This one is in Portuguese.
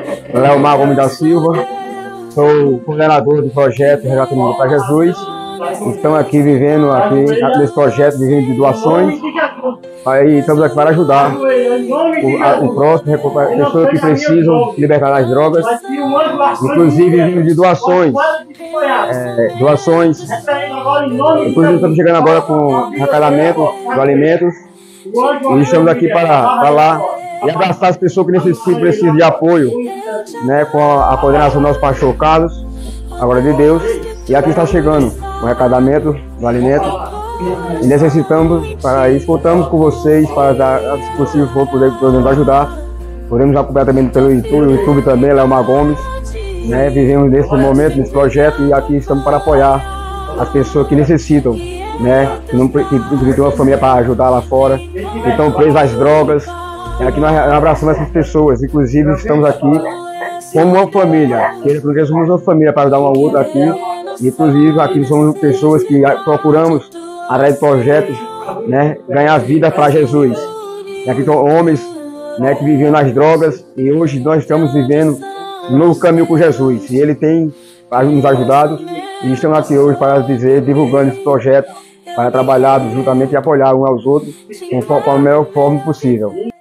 Leomar Gomes da Silva, sou coordenador do projeto Resgate Mundo para Jesus. Estamos aqui vivendo nesse projeto de doações. Aí estamos aqui para ajudar o próximo, pessoas que precisam se libertar das drogas, inclusive vivendo de doações. Inclusive estamos chegando agora com arrecadamento de alimentos e estamos aqui para lá e abraçar as pessoas que necessitam, precisam de apoio, né, com a coordenação do nosso pastor Carlos, a glória de Deus. E aqui está chegando o arrecadamento do alimento e necessitamos para isso, contamos com vocês para dar, se possível for, podemos ajudar. Podemos acompanhar também pelo YouTube também, Leomar Gomes, né? Vivemos nesse momento, nesse projeto, e aqui estamos para apoiar as pessoas que necessitam, né? Que não tem uma família para ajudar lá fora, que estão presas às drogas. Aqui nós abraçamos essas pessoas, inclusive estamos aqui como uma família, porque somos uma família para ajudar uma outra aqui. Inclusive aqui somos pessoas que procuramos, através de projetos, né, ganhar vida para Jesus. E aqui são homens, né, que viviam nas drogas e hoje nós estamos vivendo um novo caminho com Jesus. E Ele tem nos ajudado e estamos aqui hoje para dizer, divulgando esse projeto, para trabalhar juntamente e apoiar uns aos outros com a melhor forma possível.